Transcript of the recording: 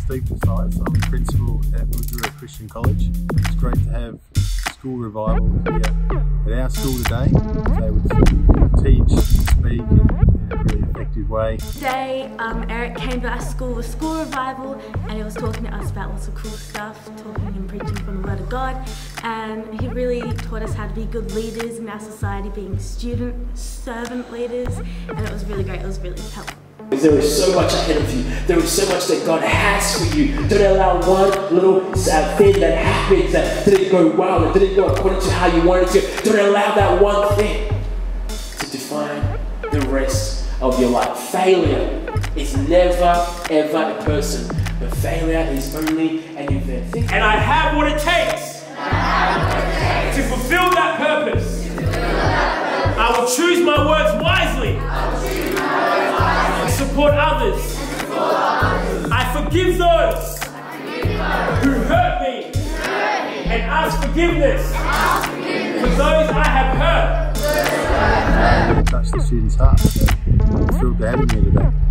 Steve Forsyth. I'm the principal at Mildura Christian College. It's great to have school revival here at our school today. They would teach and speak in a really effective way. Today, Eric came to our school with school revival, and he was talking to us about lots of cool stuff, talking and preaching from the Word of God, and he really taught us how to be good leaders in our society, being student, servant leaders, and it was really great. It was really helpful. There is so much ahead of you. There is so much that God has for you. Don't allow one little thing that happens that didn't go well, that didn't go according to how you wanted to. Don't allow that one thing to define the rest of your life. Failure is never ever a person, but failure is only an event. And I have what it takes to fulfill that purpose. I will choose my words wisely. Support others. I forgive those who hurt me and ask forgiveness for those I have hurt. Touch the students' hearts. I'm thrilled to have him here today.